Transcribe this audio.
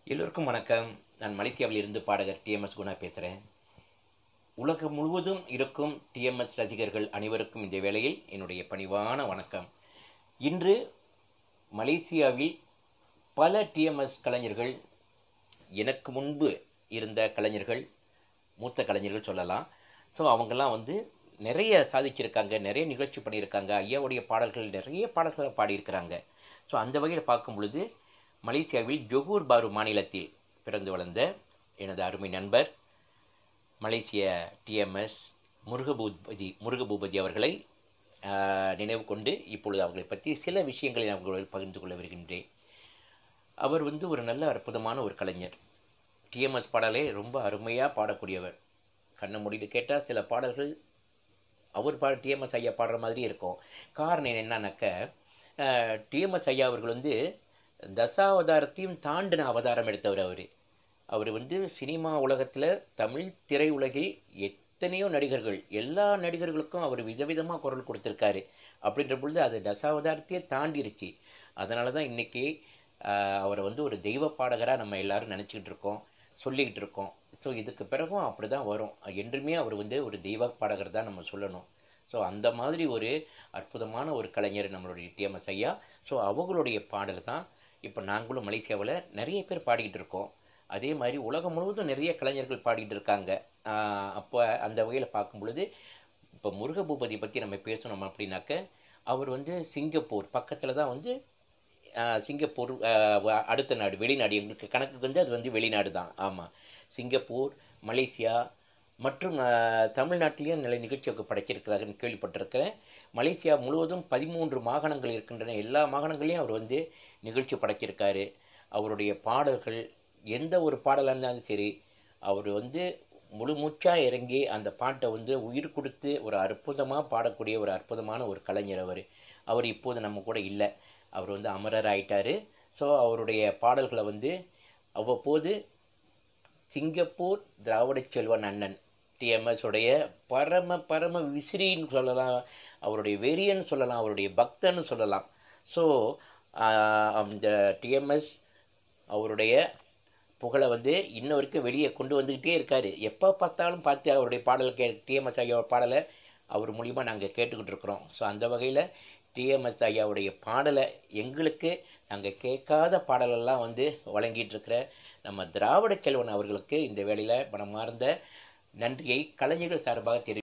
எல்லோருக்கும் வணக்கம். நான் மலேசியாவில் இருந்து பாடகர் T.M.S குணா பேசுகிறேன். உலகம் முழுவதும் இருக்கும் T.M.S ரசிகர்கள் அனைவருக்கும் இந்த வேளையில் என்னுடைய பணிவான வணக்கம். இன்று மலேசியாவில் பல T.M.S கலைஞர்கள், எனக்கு முன்பு இருந்த கலைஞர்கள், மூத்த கலைஞர்கள் சொல்லலாம். ஸோ அவங்கெல்லாம் நிறைய சாதிச்சிருக்காங்க, நிறைய நிகழ்ச்சி பண்ணியிருக்காங்க. ஐயாவுடைய பாடல்கள் நிறைய பாடல்களை பாடியிருக்கிறாங்க. ஸோ அந்த வகையில் பார்க்கும் பொழுது மலேசியாவில் ஜொகூர் பாரு மாநிலத்தில் பிறந்து வளர்ந்த எனது அருமை நண்பர் மலேசிய T.M.S முருகபூபதி அவர்களை நினைவு கொண்டு இப்பொழுது அவர்களை பற்றி சில விஷயங்களை நான் உங்களோடு பகிர்ந்து கொள்ள வருகின்றேன். அவர் ஒரு நல்ல அற்புதமான ஒரு கலைஞர். T.M.S பாடலே ரொம்ப அருமையாக பாடக்கூடியவர். கண்ணை மூடிட்டு கேட்டால் சில பாடல்கள் அவர் T.M.S ஐயா பாடுற மாதிரி இருக்கும். காரணம் என்னன்னாக்க, T.M.S ஐயா அவர்கள் தசாவதாரத்தையும் தாண்டின அவதாரம் எடுத்தவர். அவர் சினிமா உலகத்தில், தமிழ் திரையுலகில் எத்தனையோ நடிகர்கள், எல்லா நடிகர்களுக்கும் அவர் விதவிதமாக குரல் கொடுத்துருக்காரு. அப்படின்ற பொழுது அது தசாவதாரத்தையே தாண்டிருச்சு. அதனால தான் இன்றைக்கி அவரை ஒரு தெய்வ பாடகராக நம்ம எல்லோரும் நினச்சிக்கிட்டு இருக்கோம், சொல்லிக்கிட்டு இருக்கோம். ஸோ இதுக்கு பிறகும் அப்படி தான் வரும். என்றுமே அவர் ஒரு தெய்வ பாடகர் தான் நம்ம சொல்லணும். ஸோ அந்த மாதிரி ஒரு அற்புதமான ஒரு கலைஞர் நம்மளுடைய T.M.S ஐயா. ஸோ அவங்களுடைய பாடல் தான் இப்போ நாங்களும் மலேசியாவில் நிறைய பேர் பாடிக்கிட்டு இருக்கோம். அதே மாதிரி உலகம் முழுவதும் நிறைய கலைஞர்கள் பாடிக்கிட்டு இருக்காங்க. அப்போ அந்த வகையில் பார்க்கும் பொழுது இப்போ முருகபூபதி பற்றி நம்ம பேசணும் அப்படின்னாக்க, அவர் சிங்கப்பூர் பக்கத்தில் தான் சிங்கப்பூர் அடுத்த நாடு, வெளிநாடு. எங்களுக்கு கணக்குக்கு அது வெளிநாடு தான். ஆமாம், சிங்கப்பூர், மலேசியா மற்றும் தமிழ்நாட்டிலேயும் நல்ல நிகழ்ச்சிக்கு படைச்சிருக்கிறாருன்னு கேள்விப்பட்டிருக்கிறேன். மலேசியா முழுவதும் 13 மாகாணங்கள் இருக்கின்றன. எல்லா மாகாணங்களையும் அவர் நிகழ்ச்சி படைச்சிருக்காரு. அவருடைய பாடல்கள் எந்த ஒரு பாடலாக இருந்தாலும் சரி, அவர் முழு மூச்சாக இறங்கி அந்த பாட்டை உயிர் கொடுத்து ஒரு அற்புதமாக பாடக்கூடிய ஒரு அற்புதமான ஒரு கலைஞர் அவர். அவர் இப்போது நம்ம கூட இல்லை. அவர் அமரர் ஆயிட்டார். ஸோ அவருடைய பாடல்களை அவ்வப்போது சிங்கப்பூர் திராவிட செல்வன் அண்ணன் T.M.S உடைய பரம விசிறின்னு சொல்லலாம், அவருடைய வெறியன்னு சொல்லலாம், அவருடைய பக்தன்னு சொல்லலாம். ஸோ அந்த T.M.S அவருடைய புகழை இன்ன வரைக்கும் வெளியே கொண்டு வந்துக்கிட்டே இருக்கார். எப்போ பார்த்தாலும் பார்த்து அவருடைய பாடல் T.M.S ஐயாவோட பாடலை அவர் மூலிமா நாங்கள் கேட்டுக்கிட்டு இருக்கிறோம். ஸோ அந்த வகையில் T.M.S ஐயாவுடைய பாடலை எங்களுக்கு நாங்கள் கேட்காத பாடலெல்லாம் வழங்கிட்டு இருக்கிற நம்ம திராவிட செல்வன் அவர்களுக்கு இந்த வேளையில் மனமார்ந்த நன்றியை கலைஞர்கள் சார்பாக